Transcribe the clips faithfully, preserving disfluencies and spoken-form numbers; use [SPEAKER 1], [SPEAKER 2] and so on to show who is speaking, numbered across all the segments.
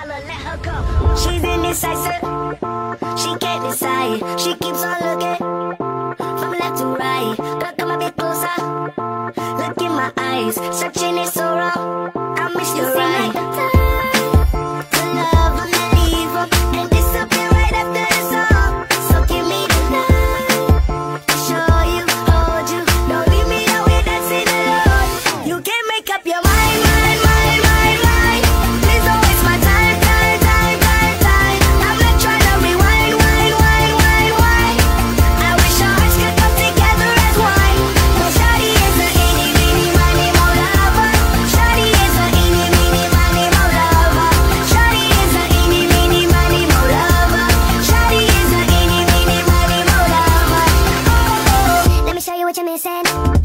[SPEAKER 1] holler, let her go. She's indecisive, she can't decide. She keeps on looking from left to right. Gotta come a bit closer, look in my eyes. Searching is so wrong, I miss you right. To love and then leave her and disappear right after the song. So give me the night to show you, hold you. Don't leave me out here dancing alone. You can't make up your mind, mind, mind, mind, mind. Please don't waste my time, time, time, time, time. I'm not trying to rewind, wind, wind, wind, wind. I wish our hearts could come together as one. No, shawty is a eeny, meeny, miny, mo lover. Shawty is a eeny, meeny, miny, mo lover. Shawty is a eeny, meeny, miny, mo lover. Shawty is a eeny, meeny, miny, mo lover. Oh, let me show you what you're missing.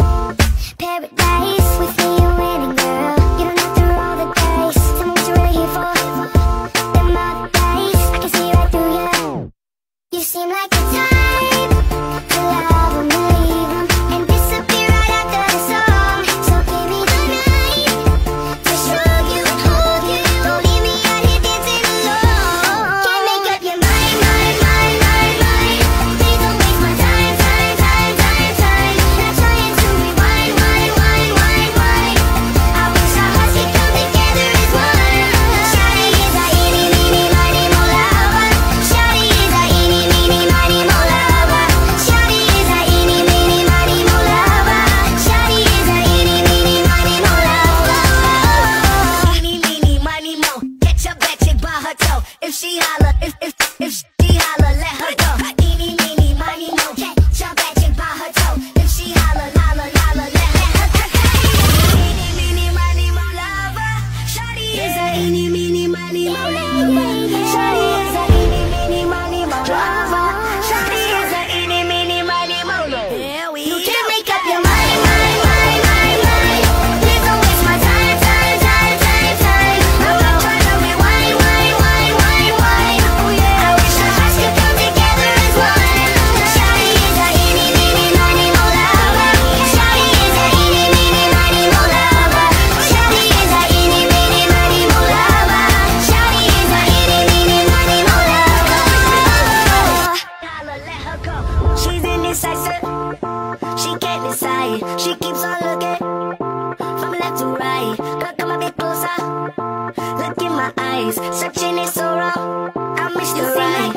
[SPEAKER 1] Paradise with me, you're winning, girl. You don't have to roll the dice. Tell me what you're really here for. Them other days, I can see right through you. You seem like the type to love 'em, leave 'em, and disappear right after the song. So give me the night to show you, hold you. Don't leave me out here dancing alone. Can't make up your mind, mind, mind, mind, mind. Please don't waste my time, time, time, time, time. Not trying to rewind, wind, wind, wind, wind. I wish our hearts could come together as one. Shawty is a eeny, meeny, miny, mo lover. Shawty is a eeny, meeny, miny, mo lover. Shawty is a eeny, meeny, miny, mo lover. Shawty is a eeny, meeny, miny, mo lover. Eeny, meeny, miny, mo. Get your bad chick by her toe. If she holler, if if if she holler, let her go. Eeny, meeny, miny, mo. Get your bad chick by her toe. If she holler, holler, holler, let her go. Eeny, meeny, miny, mo lover. Shawty is a eeny, meeny, miny, mo lover. Shawty is a eeny, meeny, miny, mo lover. Shawty is a eeny, meeny, miny, mo lover. You can't make up your mind, mind, mind, mind, mind. Please don't waste my time, time, time, time, time. I'm not trying to rewind, wind, wind, wind, wind. I wish our hearts could come together as one. Shawty is a eeny, meeny, miny, mo lover. Shawty is a eeny, meeny, miny, mo lover. Shawty is a eeny, meeny, miny, mo lover. Shawty is a eeny, meeny, miny, mo lover. Holla, let her go. She's indecisive, she can't decide. She keeps on looking from left to right. Gotta come a bit closer, look in my eyes. Searching is so wrong, I miss you right.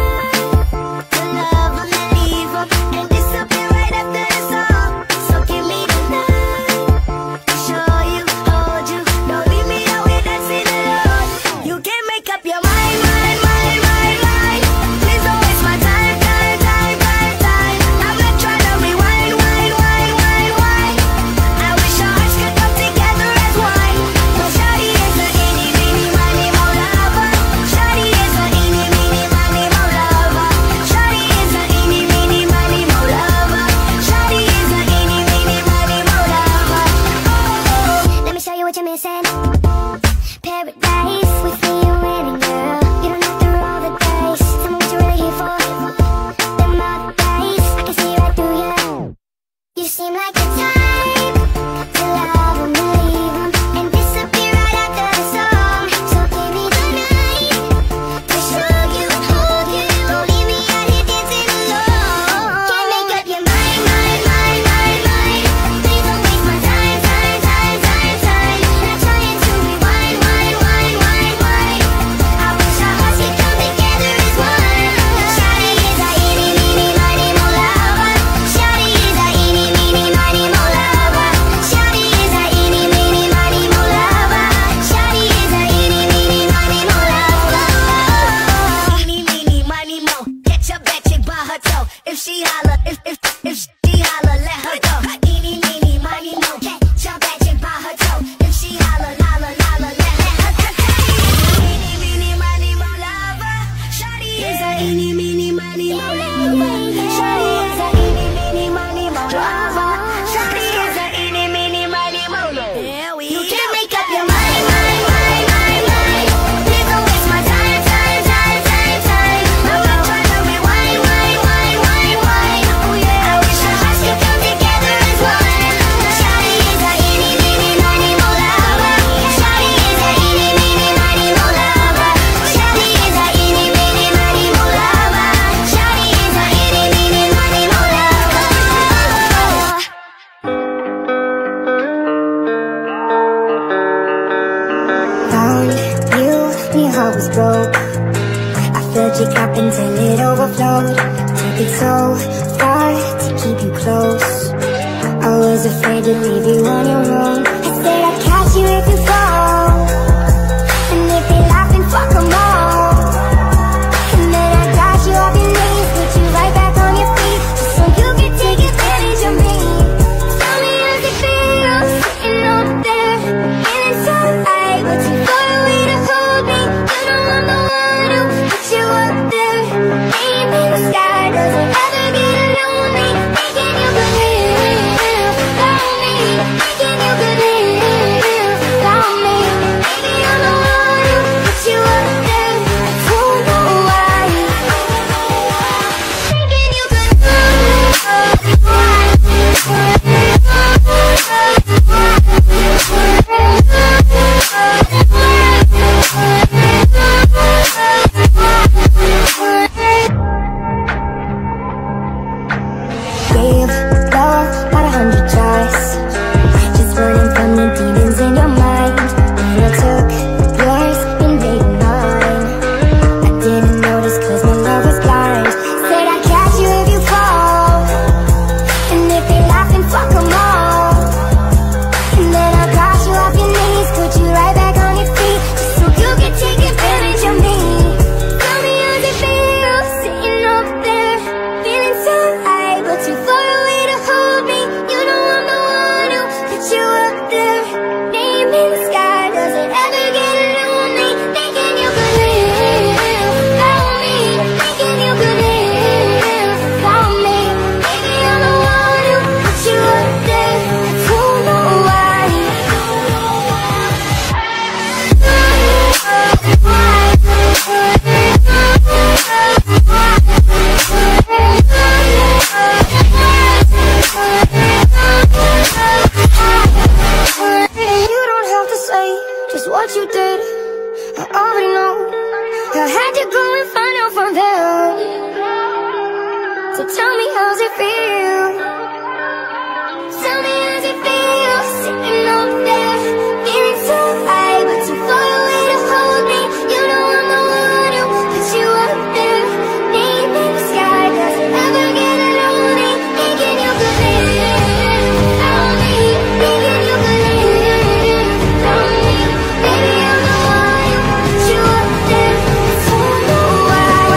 [SPEAKER 1] To love 'em and leave 'em and disappear right after the song. So give me the night to show you, hold you. Don't leave me out here dancing alone. You can't make up your mind, mind, mind, mind, mind. Please don't waste my time, time, time, time, time. I'm not trying to rewind, wind, wind, wind, wind. I wish our hearts could come together as one. No, shawty is a eeny, meeny, miny, mo lover. was broke. I filled your cup until it overflowed. Took it so far to keep you close. I was afraid to leave you on your own. I said I'd catch you if you fall, and if they laugh, then fuck 'em all. And then I got you off your knees, put you right back on your feet, just so you could take advantage of me. Tell me how's it feel, sitting up there, feeling so high, but too far away to hold me. You know I'm the one who put you up there, name in the sky, doesn't ever get lonely. Thinking you could live without me, thinking you could live without me. Maybe I'm the one who put you up there, I don't know why. Thinking you could gave love about a hundred tries, just running from the demons in your mind. And I took yours and made mine. I didn't notice cause my love was blind. Said I'd catch you if you fall, and if they laugh, then fuck 'em all. And then I got you off your knees, put you right back on your feet, just so you could take advantage of me. Tell me how's it feel, sitting up there, feeling so high, but too far away to hold me. You know I'm the one who put you up there, name in the sky, doesn't ever get lonely. Thinking you could live without me, thinking you could live without me. Maybe I'm the one who put you up there, I don't know why. You don't have to say just what you did, I already know. I had to go and find out from them. So tell me how's it feel, tell me how's it feel, sitting up there, feeling so high, but too far away to hold me. You know I'm the one who put you up there, name in the sky, doesn't ever get lonely. Thinking you could live without me, thinking you could live without me. Maybe I'm the one who put you up there, I don't know why.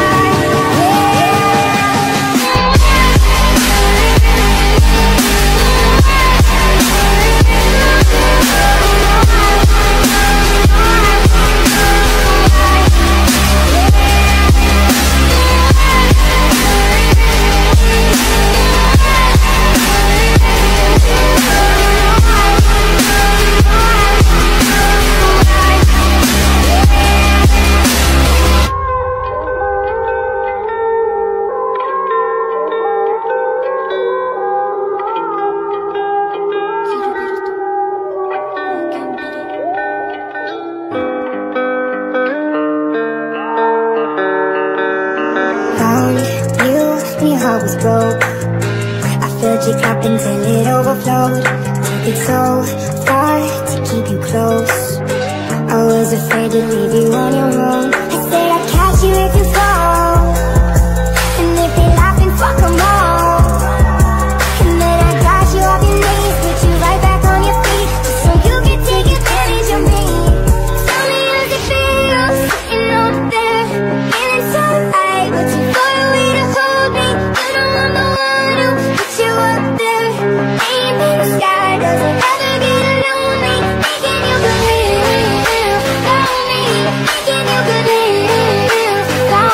[SPEAKER 1] Found you when your heart was broke. I filled your cup until it overflowed. Took it so far to keep you close. I was afraid to leave you on your own. I said I'd catch you if you fall, and if they laugh, then fuck 'em all. And then I got you off your knees, put you right back on your feet, just so you could take advantage of me. Tell me how's it feel, sitting up there, feeling so high, but too far away to hold me. You know I'm the one who put you up there, name in the sky, doesn't ever get lonely. Thinking you could live without me, thinking you could live without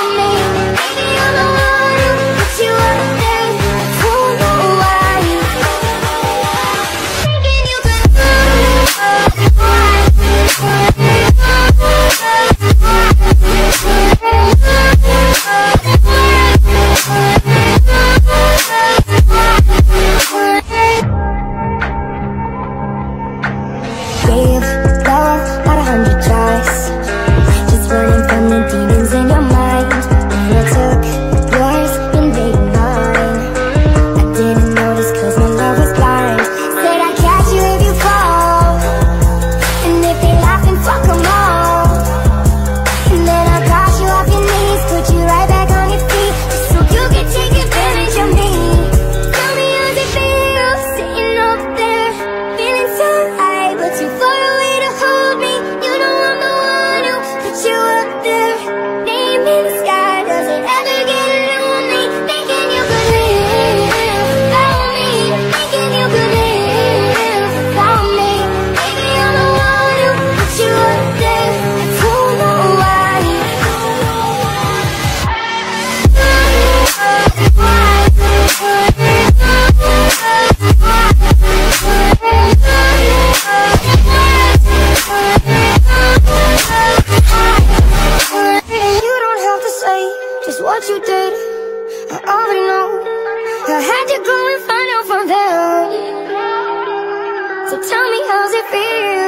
[SPEAKER 1] I already know. I had to go and find out from them. So tell me, how's it feel?